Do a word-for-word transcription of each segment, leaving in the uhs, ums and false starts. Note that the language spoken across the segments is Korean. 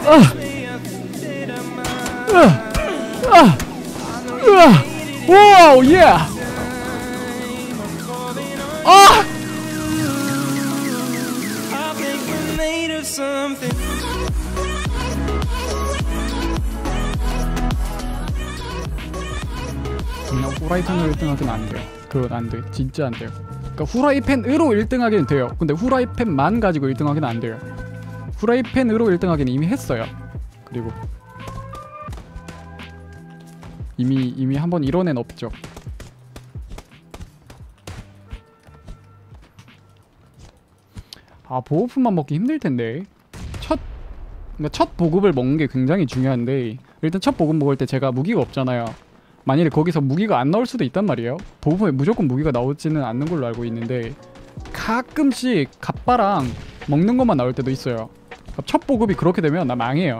와우 예. 아! 그냥 후라이팬으로 일 등 하기는 안 돼요. 그건 안 돼. 진짜 안 돼요. 그러니까 후라이팬으로 일 등 하기는 돼요. 근데 후라이팬만 가지고 일 등 하기는 안 돼요. 후라이팬으로 일 등 하기는 이미 했어요. 그리고 이미 이미 한번 이런 애는 없죠. 아, 보호품만 먹기 힘들 텐데. 첫 그러니까 첫 보급을 먹는 게 굉장히 중요한데, 일단 첫 보급 먹을 때 제가 무기가 없잖아요. 만일에 거기서 무기가 안 나올 수도 있단 말이에요. 보급품에 무조건 무기가 나오지는 않는 걸로 알고 있는데 가끔씩 갑바랑 먹는 것만 나올 때도 있어요. 첫 보급이 그렇게 되면 나 망해요.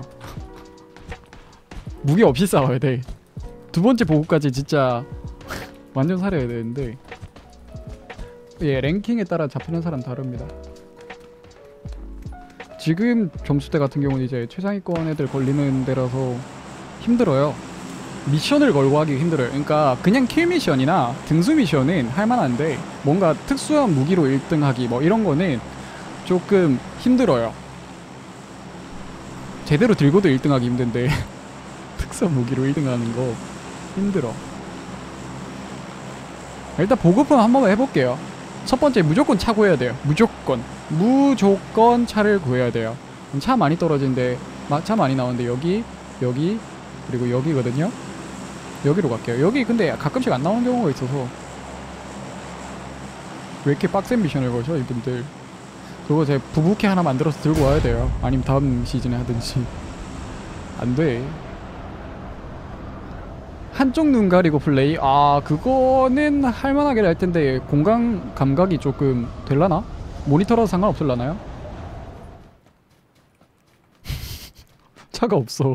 무기 없이 싸워야 돼. 두 번째 보급까지 진짜 완전 살아야 되는데, 예, 랭킹에 따라 잡히는 사람 다릅니다. 지금 점수대 같은 경우는 이제 최상위권 애들 걸리는 데라서 힘들어요. 미션을 걸고 하기 힘들어요. 그러니까 그냥 킬 미션이나 등수 미션은 할만한데, 뭔가 특수한 무기로 일 등 하기 뭐 이런 거는 조금 힘들어요. 제대로 들고도 일 등 하기 힘든데 특수한 무기로 일 등 하는 거 힘들어. 일단 보급품 한 번만 해볼게요. 첫 번째 무조건 차 구해야 돼요. 무조건 무조건 차를 구해야 돼요. 차 많이 떨어지는데, 차 많이 나오는데 여기 여기 그리고 여기거든요. 여기로 갈게요. 여기 근데 가끔씩 안 나오는 경우가 있어서. 왜 이렇게 빡센 미션을 거셔 이분들. 그거 제 부부캐 하나 만들어서 들고 와야 돼요. 아니면 다음 시즌에 하든지. 안돼. 한쪽 눈 가리고 플레이? 아, 그거는 할만하게 할 텐데 공간 감각이 조금 될라나? 모니터라서 상관없을라나요? 차가 없어.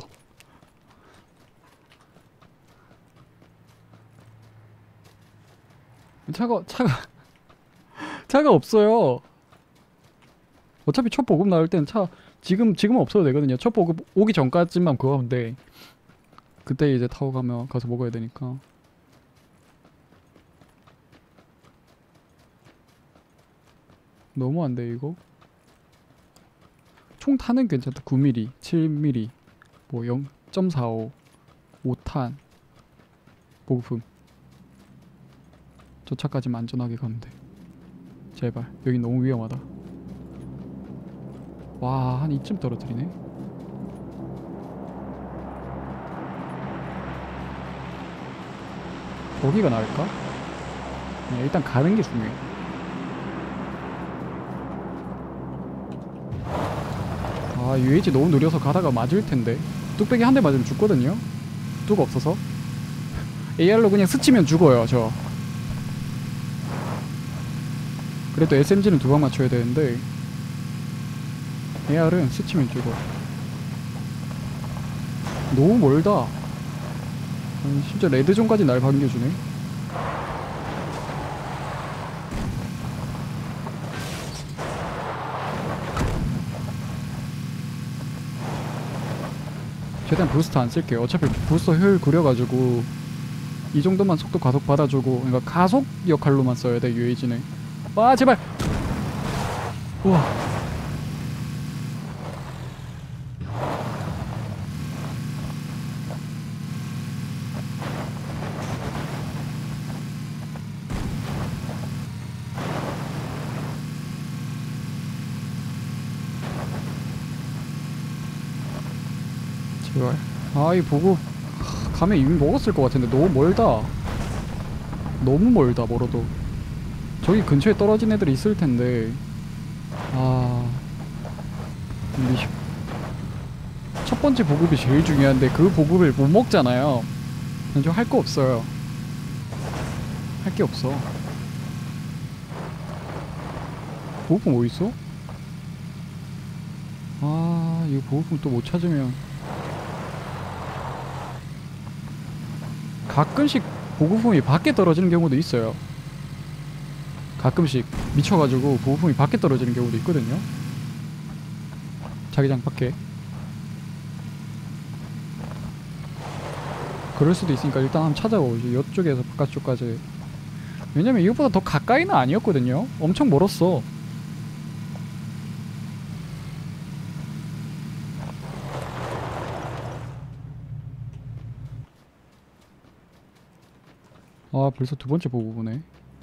차가 차가 차가 없어요. 어차피 첫 보급 나올 땐 차 지금 지금은 없어도 되거든요. 첫 보급 오기 전까지만 그거 하면 돼. 그때 이제 타고 가면 가서 먹어야 되니까. 너무 안 돼 이거. 총 탄은 괜찮다. 구 밀리미터, 칠 밀리미터, 뭐 영 점 사오, 오 탄 보급품. 저 차까지만 안전하게 가면 돼. 제발. 여기 너무 위험하다. 와, 한 이쯤 떨어뜨리네. 거기가 나을까? 네, 일단 가는 게 중요해. 아, 유에이치 너무 느려서 가다가 맞을 텐데. 뚝배기 한 대 맞으면 죽거든요? 뚝 없어서. 에이알로 그냥 스치면 죽어요, 저. 그래도 에스엠지는 두 방 맞춰야 되는데 에이알은 스치면 죽어. 너무 멀다. 아니, 진짜 레드존까지 날 반겨주네. 최대한 부스터 안 쓸게요. 어차피 부스터 효율 구려가지고 이 정도만 속도 가속 받아주고, 그러니까 가속 역할로만 써야 돼 유에이지는. 와, 제발. 우와. 제발. 아, 이 보고 가면 이미 먹었을 것 같은데 너무 멀다. 너무 멀다. 멀어도 저기 근처에 떨어진 애들이 있을 텐데. 아, 미션. 첫 번째 보급이 제일 중요한데 그 보급을 못 먹잖아요. 저 할 거 없어요. 할 게 없어. 보급품 어디 있어? 아, 이거 보급품 또 못 찾으면. 가끔씩 보급품이 밖에 떨어지는 경우도 있어요. 가끔씩 미쳐가지고 보급품이 밖에 떨어지는 경우도 있거든요. 자기장 밖에. 그럴 수도 있으니까 일단 한번 찾아보지. 이쪽에서 바깥쪽까지. 왜냐면 이것보다 더 가까이는 아니었거든요. 엄청 멀었어. 아 벌써 두 번째 보고 보네.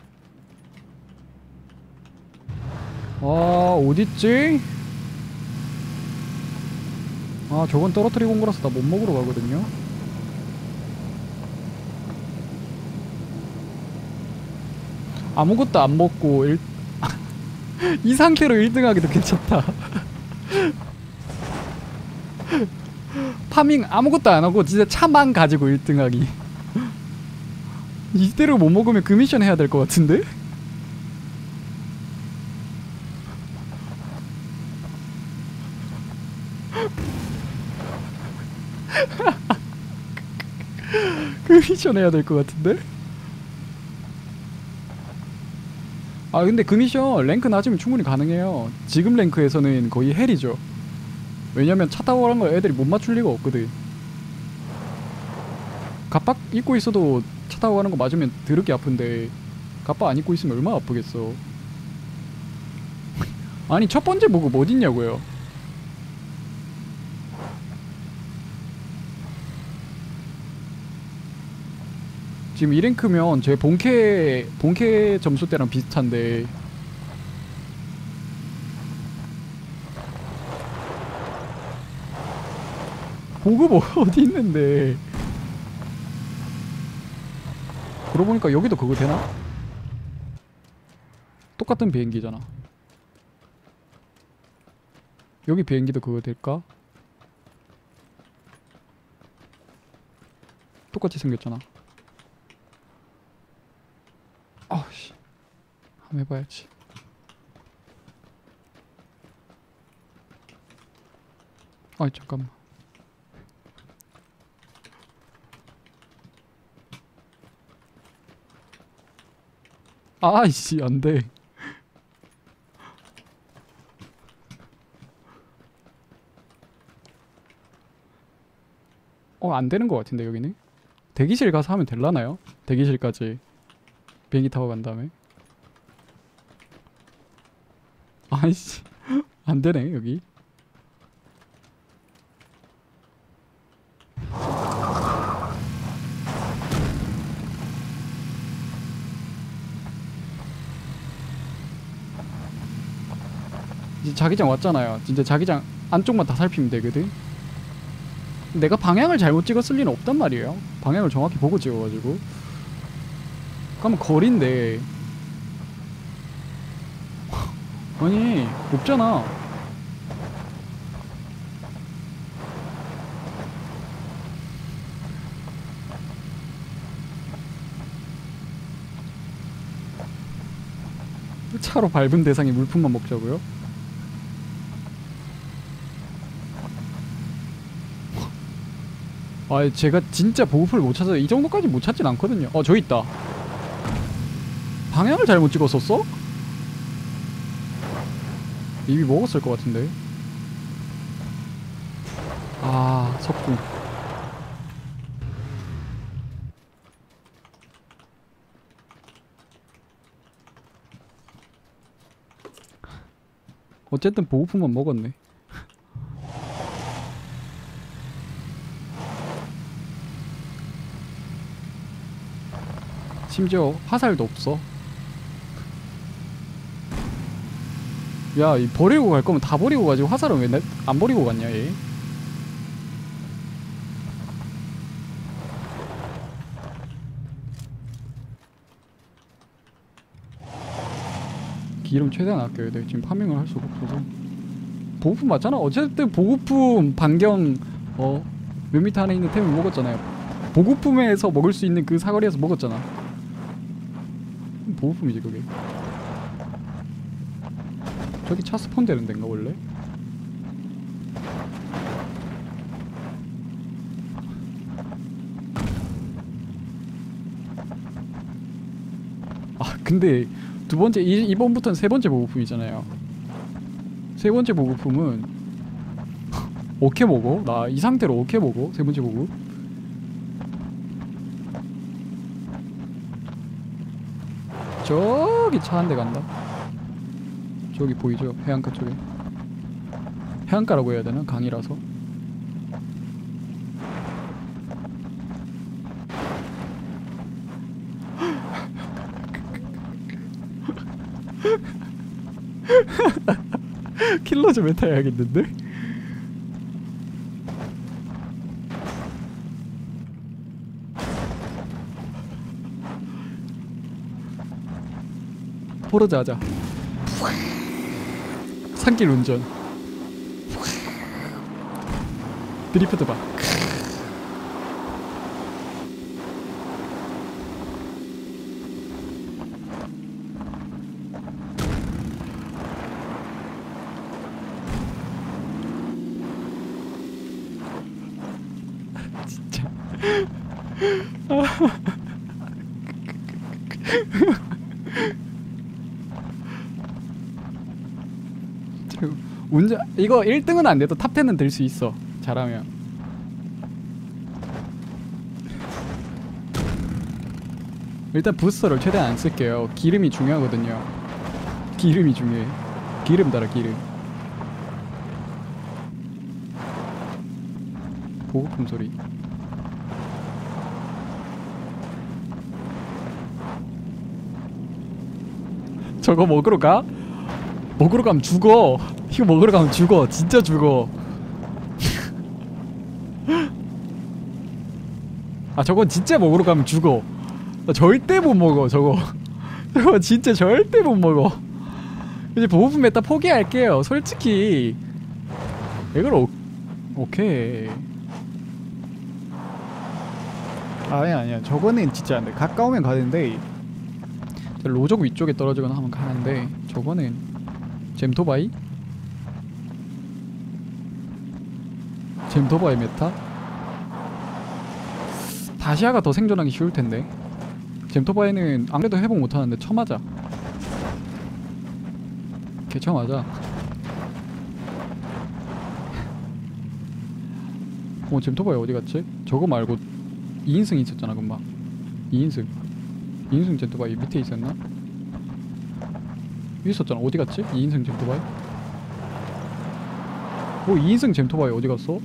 아 어딨지? 아 저건 떨어뜨리고 온 거라서 나 못 먹으러 가거든요. 아무것도 안 먹고 일... 이 상태로 일 등 하기도 괜찮다. 파밍 아무것도 안 하고 진짜 차만 가지고 일 등 하기. 이대로 못 먹으면 그 미션 해야 될 것 같은데? 그 미션 해야 될 것 같은데? 아 근데 그 미션 랭크 낮으면 충분히 가능해요. 지금 랭크에서는 거의 헬이죠. 왜냐면 차 타고 가는 거 애들이 못 맞출 리가 없거든. 갑박 입고 있어도 차 타고 가는 거 맞으면 더럽게 아픈데 갑박 안 입고 있으면 얼마나 아프겠어. 아니 첫 번째 보급 어딨냐고요. 지금 이 랭크면 제 본캐 본캐 점수 때랑 비슷한데 보급 어디 있는데. 그러고 보니까 여기도 그거 되나? 똑같은 비행기잖아. 여기 비행기도 그거 될까? 똑같이 생겼잖아. 아우씨 한번 해봐야지. 아이 잠깐만. 아이씨 안돼. 어 안되는 것 같은데 여기는? 대기실 가서 하면 될라나요? 대기실까지 비행기 타고 간 다음에. 아이씨 안되네 여기. 이제 자기장 왔잖아요. 진짜 자기장 안쪽만 다 살피면 되거든. 내가 방향을 잘못 찍었을 리는 없단 말이에요. 방향을 정확히 보고 찍어가지고. 그러면 거리인데 아니 없잖아. 차로 밟은 대상이 물품만 먹자고요? 아 제가 진짜 보급품을 못 찾아서 이 정도까지 못 찾진 않거든요. 어 저기 있다. 방향을 잘못 찍었었어? 이미 먹었을 것 같은데. 아 석궁. 어쨌든 보급품만 먹었네. 심지어 화살도 없어. 야, 이 버리고 갈 거면 다 버리고 가지고 화살은 왜 안 버리고 갔냐 얘. 기름 최대한 아껴야 돼. 지금 파밍을 할 수가 없어서. 보급품 맞잖아. 어쨌든 보급품 반경 어 몇 미터 안에 있는 템을 먹었잖아요. 보급품에서 먹을 수 있는 그 사거리에서 먹었잖아. 보급품이지 그게. 저기 차 스폰 되는 데인가 원래? 아 근데 두 번째 이, 이번부터는 세 번째 보급품이잖아요. 세 번째 보급품은 오케 먹어? 나 이 상태로 오케 먹어? 세 번째 보급? 저기 차 한 대 간다. 저기 보이죠? 해안가 쪽에. 해안가라고 해야 되나? 강이라서. 킬러 좀 메타야겠는데? 포르자 하자. 산길 운전. 드리프트 봐. 진짜. 운전 이거 일 등은 안 돼도 탑 텐은 들 수 있어. 잘하면. 일단 부스터를 최대한 안 쓸게요. 기름이 중요하거든요. 기름이 중요해. 기름 달아 기름. 보급품 소리. 저거 먹으러 가? 먹으러 가면 죽어. 이거 먹으러 가면 죽어. 진짜 죽어. 아 저건 진짜 먹으러 가면 죽어. 나 절대 못 먹어 저거. 저거 진짜 절대 못 먹어. 이제 보호품 메타 포기할게요. 솔직히 이걸 오, 오케이. 아니야 아니야 저거는 진짜 안돼. 가까우면 가는데 로족 위쪽에 떨어지거나 하면 가는데 저거는 잼토바이? 잼토바이 메타? 다시아가 더 생존하기 쉬울텐데. 잼토바이는 아무래도 회복 못하는데 쳐맞아. 개 쳐맞아. 어 잼토바이 어디갔지? 저거 말고 이인승 있었잖아 금방. 이인승 이인승 잼토바이 밑에 있었나? 여기 있었잖아. 어디갔지? 이인승 잼토바이? 어 이인승 잼토바이 어디갔어?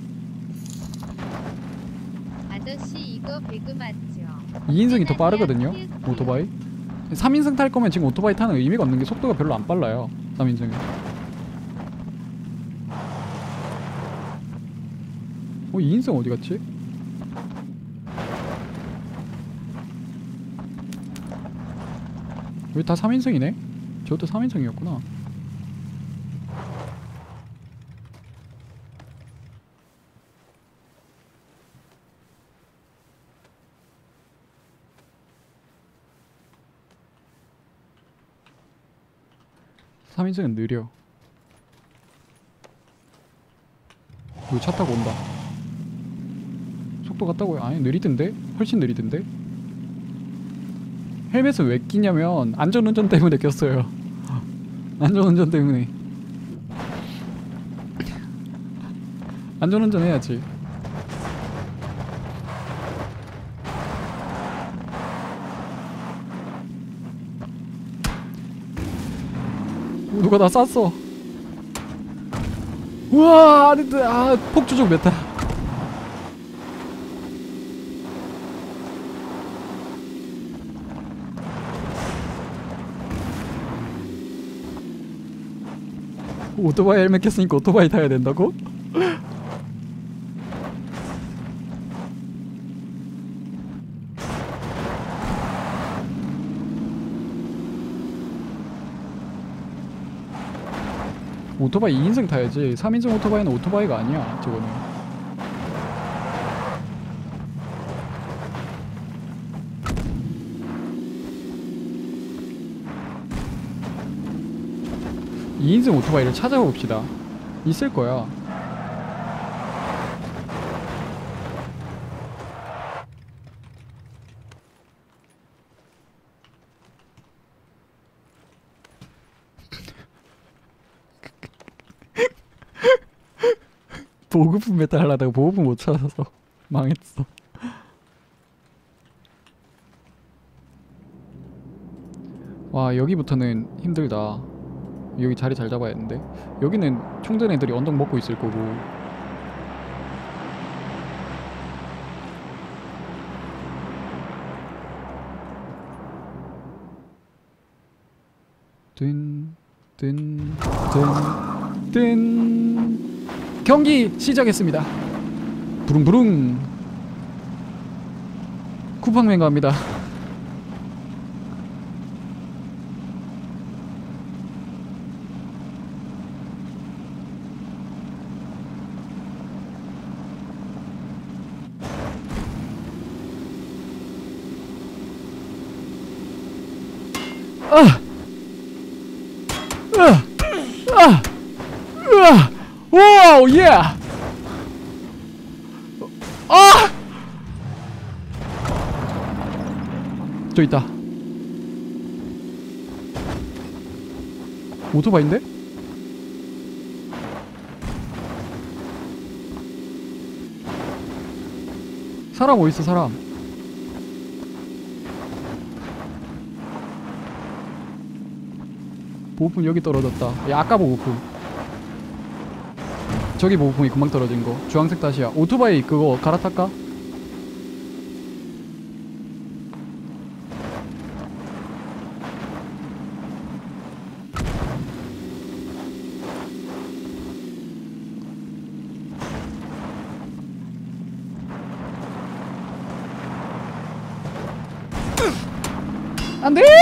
아저씨 이거 배그 맞죠? 이인승이 더 빠르거든요 오토바이. 삼인승 탈 거면 지금 오토바이 타는 의미가 없는 게 속도가 별로 안 빨라요 삼인승이. 어 이인승 어디갔지? 여기 다 삼인승이네? 저것도 삼인승이었구나. 삼인승은 느려. 여기 차 타고 온다. 속도 같다고요? 아니 느리던데? 훨씬 느리던데? 헬멧은 왜 끼냐면 안전운전 때문에 꼈어요. 안전운전 때문에. 안전운전 해야지. 누가 나 쐈어. 우와 아닌데. 아 폭주족 메타. 오토바이 헬멧 꼈으니까 오토바이 타야 된다고? 오토바이 이인승 타야지. 삼인승 오토바이는 오토바이가 아니야 저거는. 이인승 오토바이를 찾아봅시다. 있을 거야. 보급품 메타 하려다가 보급품 못 찾아서 망했어. 와 여기부터는 힘들다. 여기 자리 잘 잡아야 했는데. 여기는 총든 애들이 언덕 먹고 있을 거고. 뜬, 뜬, 뜬, 뜬. 경기 시작했습니다. 부릉부릉. 쿠팡맨 갑니다. 아! 아! 아! 으아! 와우, 예! 아! 저 있다. 오토바이인데? 사람 어딨어, 사람? 보호품 여기 떨어졌다. 야, 아까 보호품. 저기 보호품이 금방 떨어진 거. 주황색 다시야. 오토바이 그거 갈아탈까? 안 돼!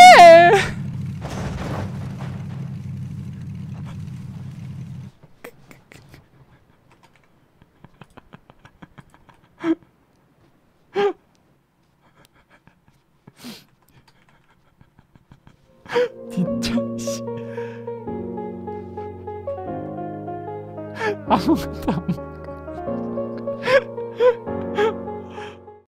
진짜 씨. 아무것도 안